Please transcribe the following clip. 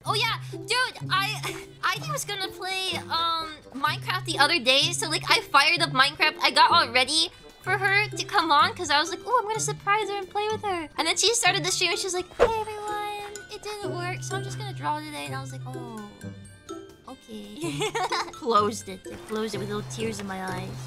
Oh yeah, dude, I was gonna play Minecraft the other day, so like I fired up Minecraft. I got all ready for her to come on because I was like, oh, I'm gonna surprise her and play with her. And then she started the stream and she was like, hey everyone, it didn't work, so I'm just gonna draw today. And I was like, oh, okay. Closed it. I closed it with little tears in my eyes.